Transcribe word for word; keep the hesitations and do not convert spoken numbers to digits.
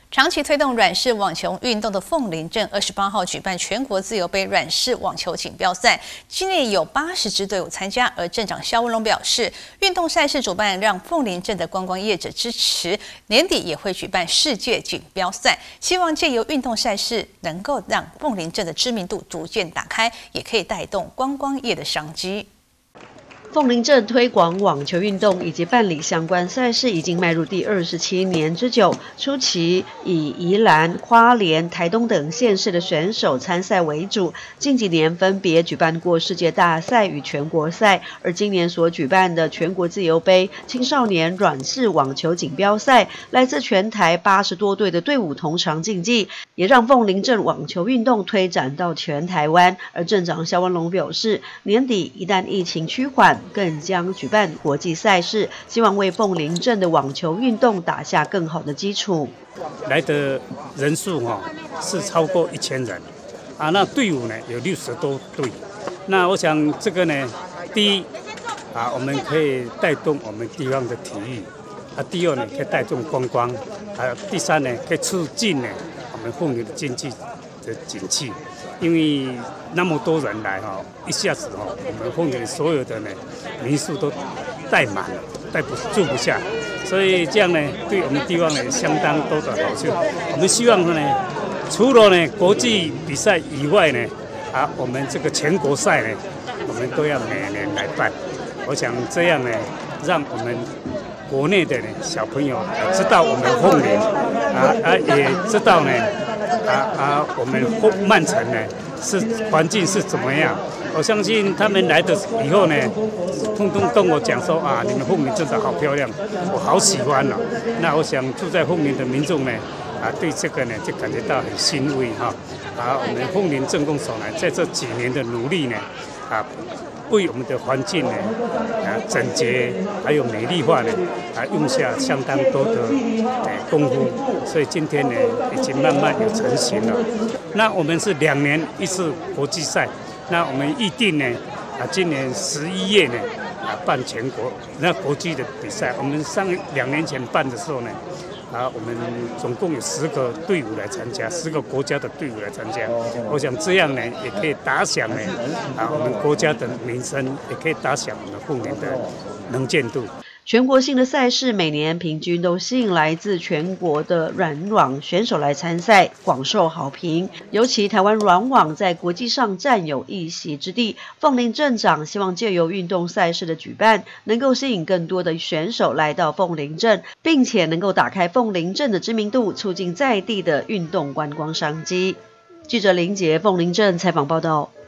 长期推动软式网球运动的凤林镇，二十八号举办全国自由杯软式网球锦标赛，今年有八十支队伍参加。而镇长肖文龙表示，运动赛事主办让凤林镇的观光业者支持，年底也会举办世界锦标赛，希望借由运动赛事能够让凤林镇的知名度逐渐打开，也可以带动观光业的商机。 凤林镇推广网球运动以及办理相关赛事已经迈入第二十七年之久。初期以宜兰、花莲、台东等县市的选手参赛为主，近几年分别举办过世界大赛与全国赛，而今年所举办的全国自由杯青少年软式网球锦标赛，来自全台八十多队的队伍同场竞技，也让凤林镇网球运动推展到全台湾。而镇长肖文龙表示，年底一旦疫情趋缓， 更将举办国际赛事，希望为凤林镇的网球运动打下更好的基础。 来的人数哈是超过一千人啊，那队伍呢有六十多队。那我想这个呢，第一啊，我们可以带动我们地方的体育啊；第二呢，可以带动观光；还有第三呢，可以促进呢我们凤林的经济的景气。 因为那么多人来哈，一下子哈，我们凤林所有的呢民宿都带满了，带不住不下，所以这样呢，对我们地方呢相当多的好处。我们希望呢，除了呢国际比赛以外呢，啊，我们这个全国赛呢，我们都要每年来办。我想这样呢，让我们国内的呢小朋友知道我们凤林啊啊，也知道呢。 啊啊！我们曼城呢是环境是怎么样？我相信他们来的以后呢，通通跟我讲说啊，你们凤林真的好漂亮，我好喜欢了、哦。那我想住在凤林的民众呢，啊，对这个呢就感觉到很欣慰哈。啊，我们凤林镇公所呢，在这几年的努力呢，啊。 为我们的环境呢，啊，整洁还有美丽化呢，啊，用下相当多的呃功夫，所以今天呢，已经慢慢有成型了。那我们是两年一次国际赛，那我们预定呢，啊，今年十一月呢，啊，办全国那国际的比赛。我们上两年前办的时候呢。 啊，我们总共有十个队伍来参加，十个国家的队伍来参加。我想这样呢，也可以打响呢，啊，我们国家的名声，也可以打响我们凤林的能见度。 全国性的赛事每年平均都吸引来自全国的软网选手来参赛，广受好评。尤其台湾软网在国际上占有一席之地。凤林镇长希望借由运动赛事的举办，能够吸引更多的选手来到凤林镇，并且能够打开凤林镇的知名度，促进在地的运动观光商机。记者林杰凤林镇采访报道。